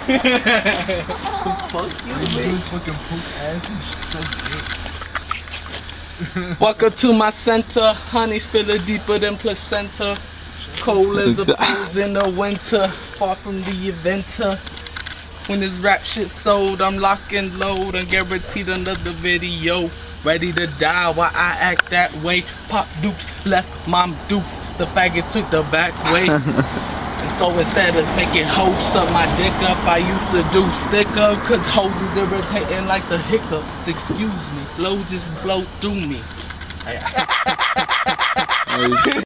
Fuck you, man. Fucking poop ass and so big. Welcome to my center. Honey's feeling deeper than placenta. Cold as a pose in the winter. Far from the inventor. When this rap shit sold, I'm lock and load and guaranteed another video. Ready to die while I act that way. Pop dukes, left mom dukes. The faggot took the back way. And so instead of making hoes suck my dick up, I used to do stick up. Cause hoes is irritating like the hiccups. Excuse me, flow just flow through me.